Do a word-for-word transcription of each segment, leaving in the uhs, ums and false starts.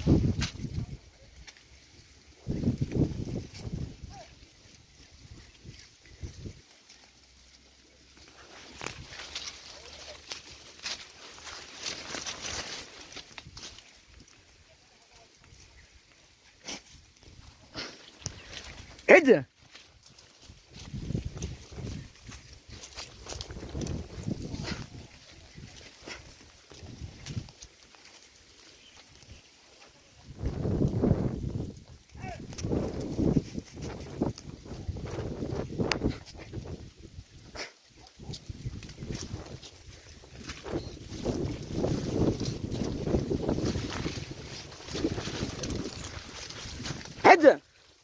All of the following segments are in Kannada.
ಹೆಜ್ಜೆ ಹೆಜ್ಜೆ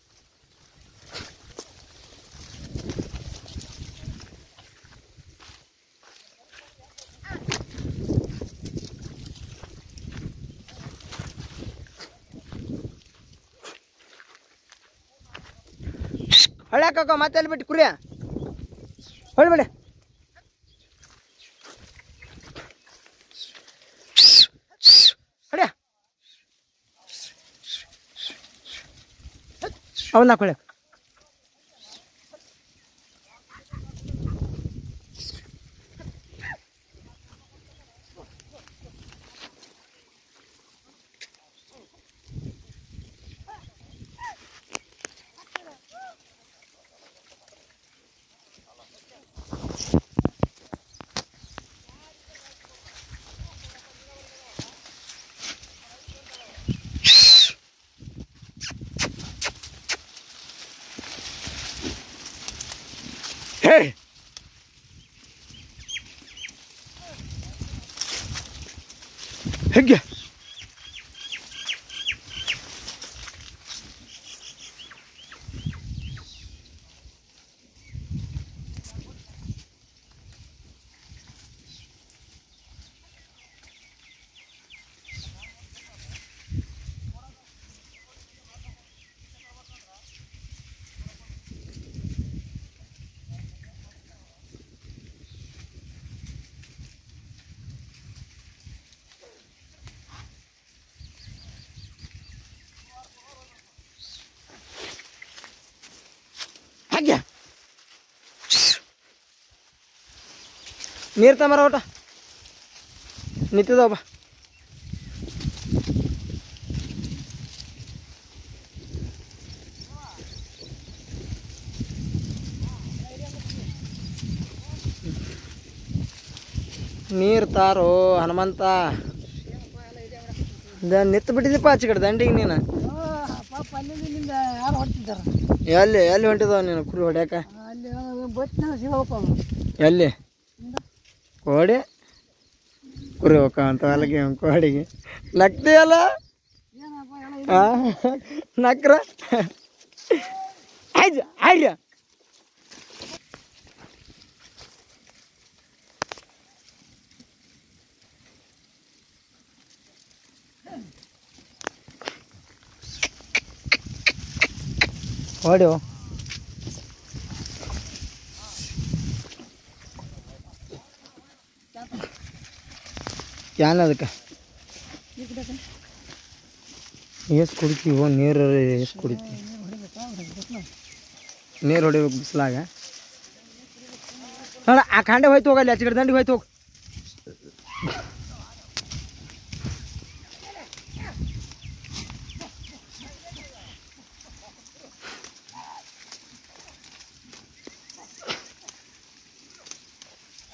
ಹೊಳ್ಯಾಕ ಮತ್ತೆ ಎಲ್ಲಿ ಬಿಟ್ಟು ಕುರಿಯ ಹೊಳ್ಬೇಡ ಹೊಡ್ಯ ಅವನ್ನ ಹಾಕೊಳ್ಳ Hey! Hegge! ನೀರು ತಮರ ಊಟ ನಿಂತಿದ್ದಾವ ನೀರು ತಾರೋ ಹನುಮಂತ ನಿತ್ತು ಬಿಟ್ಟಿದ್ದೀಪ ಆಚೆ ಕಡೆ ದಂಡಿಗೆ ನೀನು ಎಲ್ಲಿ ಎಲ್ಲಿ ಹೊಂಟಿದಾವ ನೀನು ಕುರಿ ಹೊಡ್ಯಾಕ ಎಲ್ಲಿ ಕೋಡೆ ಕುರಿ ಹೋಗ ಅಂತ ಅಲ್ಲಿಗೆ ಕೋಡಿಗೆ ನಗ್ತೀಯಲ್ಲ ನಕ್ರ ಆಯ್ತು ಆಯ್ಯ ಹೊಡೆಯೋ ಕ್ಯಾನ್ ಅದಕ್ಕೆ ಎಷ್ಟು ಕುಡಿತೀವೋ ನೀರು ಎಷ್ಟು ಕುಡಿತೀವಿ ನೀರು ಹೊಡಿಬೇಕು ಬಿಸಿಲಾಗ ನೋಡ ಆ ಕಾಂಡೆ ಹೋಯ್ತು ಹೋಗಲ್ಲಿ ಆಚೆ ಕಡೆ ದಂಡಿಗೆ ಹೋಯ್ತು ಹೋಗಿ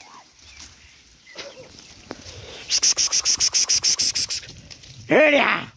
Here